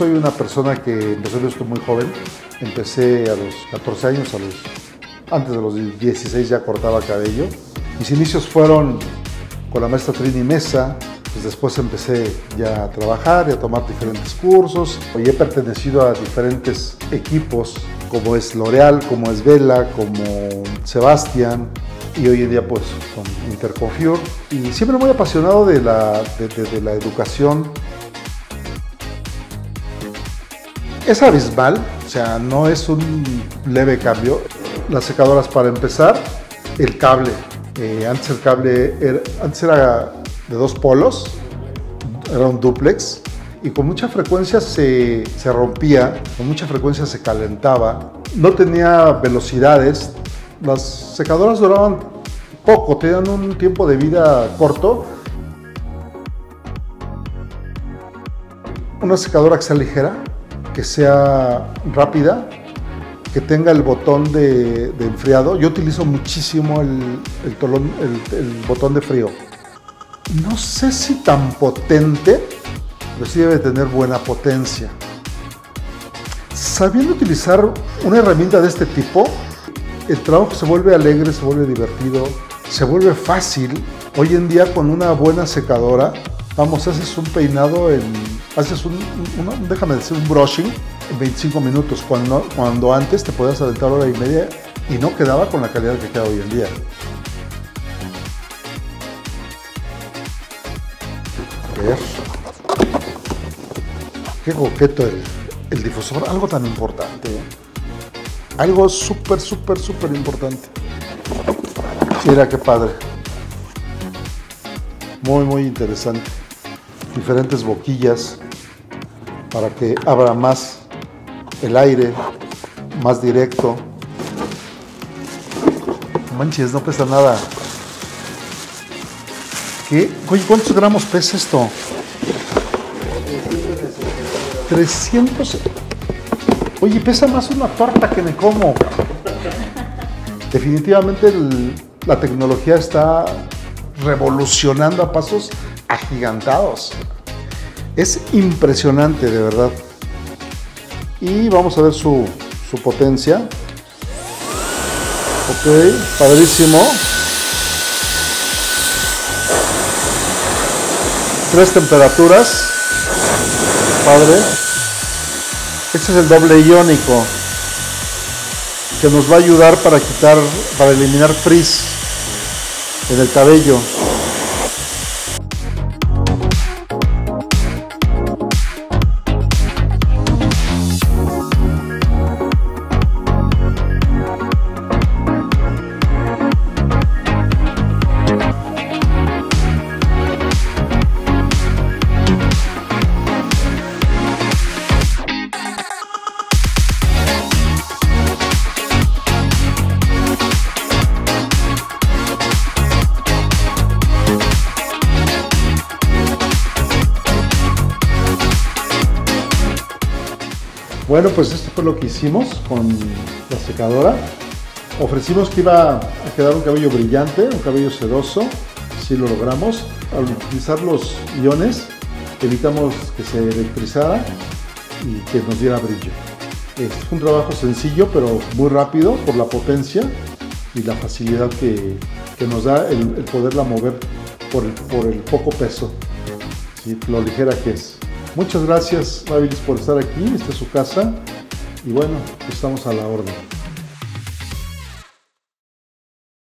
soy una persona que empezó en esto muy joven. Empecé a los 14 años, antes de los 16 ya cortaba cabello. Mis inicios fueron con la maestra Trini Mesa, pues después empecé ya a trabajar y a tomar diferentes cursos. Hoy he pertenecido a diferentes equipos, como es L'Oreal, como es Vela, como Sebastián, y hoy en día pues con Interconfur. Y siempre muy apasionado de la educación. Es abismal, o sea, no es un leve cambio. Las secadoras, para empezar, el cable. Antes el cable era de 2 polos, era un dúplex, y con mucha frecuencia se rompía, con mucha frecuencia se calentaba, no tenía velocidades. Las secadoras duraban poco, tenían un tiempo de vida corto. Una secadora que sea ligera, que sea rápida, que tenga el botón de enfriado. Yo utilizo muchísimo el botón de frío. No sé si tan potente, pero sí debe tener buena potencia. Sabiendo utilizar una herramienta de este tipo, el trabajo se vuelve alegre, se vuelve divertido, se vuelve fácil. Hoy en día con una buena secadora, vamos, haces un peinado haces déjame decir, un brushing en 25 minutos, cuando antes te podías aventar hora y media y no quedaba con la calidad que queda hoy en día. A ver. Qué coqueto el difusor, algo tan importante, ¿eh? Algo súper importante. Mira qué padre. Muy interesante. Diferentes boquillas para que abra más el aire, más directo. Manches, no pesa nada. ¿Qué? Oye, ¿cuántos gramos pesa esto? 300. Oye, pesa más una torta que me como. Definitivamente la tecnología está revolucionando a pasos agigantados. Es impresionante, de verdad. Y vamos a ver su potencia. Ok, padrísimo. 3 temperaturas. Padre. Este es el doble iónico, que nos va a ayudar para eliminar frizz en el cabello. Bueno, pues esto fue lo que hicimos con la secadora. Ofrecimos que iba a quedar un cabello brillante, un cabello sedoso. Sí lo logramos. Al utilizar los iones, evitamos que se electrizara y que nos diera brillo. Es un trabajo sencillo, pero muy rápido por la potencia y la facilidad que nos da el poderla mover por el poco peso, ¿sí? Lo ligera que es. Muchas gracias, Babyliss, por estar aquí. Esta es su casa y bueno, estamos a la orden.